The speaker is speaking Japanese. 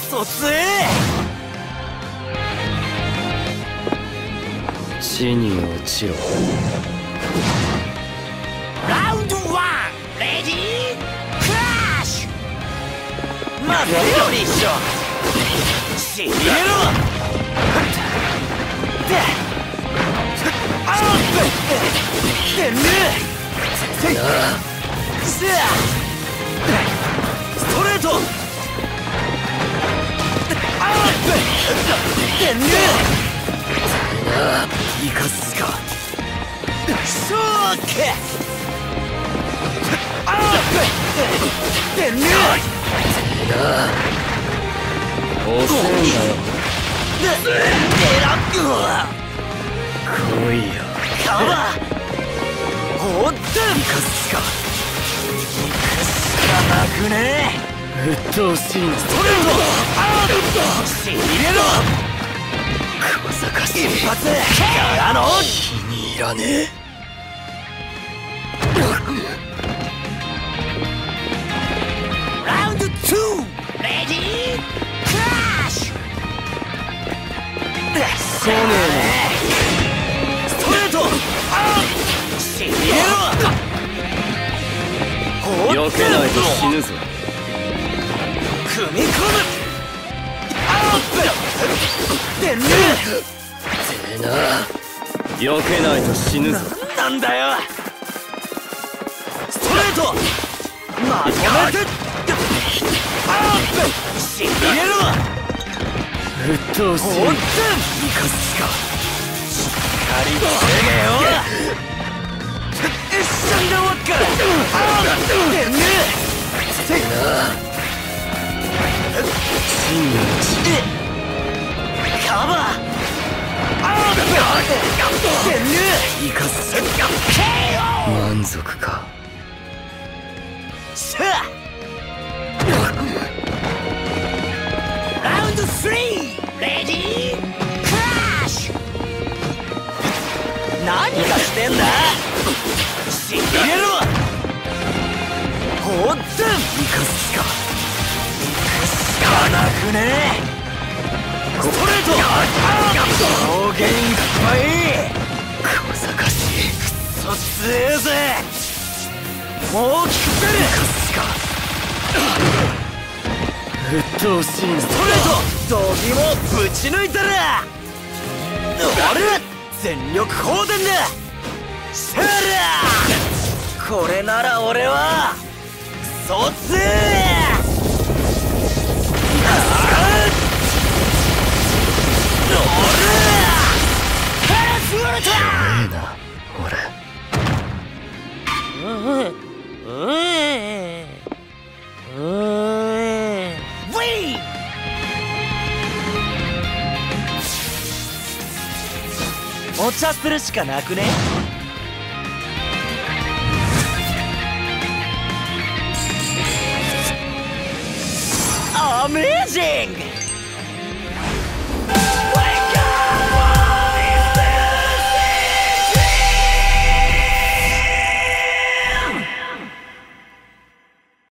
卒へ。 地に落ちろ。 ラウンド1、レディークラッシュ。待てよリッショ。しびれろ。アップでね。ストレート。アップでね。生かすか。ショーケ。アップでね。 遅いんだよ。来いよ。 カバー。おっと。生かすか。行くしかなくね。 うっとうしいな。 ストレート。アップしびれろ。 小賢しい。 一発からの。 気に入らねえ。 ラウンド2、レディークラッシュ。 来ねストレート。あっしびれろ。 避けないと死ぬぞ。 組み込む。アップでね。 てな。避けないと死ぬぞ。 なんだよ。ストレート。まとめて。アップしびれろ。 うっとうしい。 生かすか。しっかり防げよ。一緒だわっか。あっでね。 てな。地に落ちろ。 カバー。あっでね。生かす。 満足か。 さあ。ラウンド3、レディークラッシュ。何がしてんだ。しびれろ。ほっと。生かすか。行くしかなくね。ストレート。表現いっぱい。 小賢しい。 くそ強えぜ。もう聞くぜ。生かすか。 うっとうしいな。 ストレート。道着もぶち抜いたら。俺全力放電だ。シャラー。これなら俺はそっち。カラスウルトラ。 ええな俺。お茶するしかなくね。アメージング。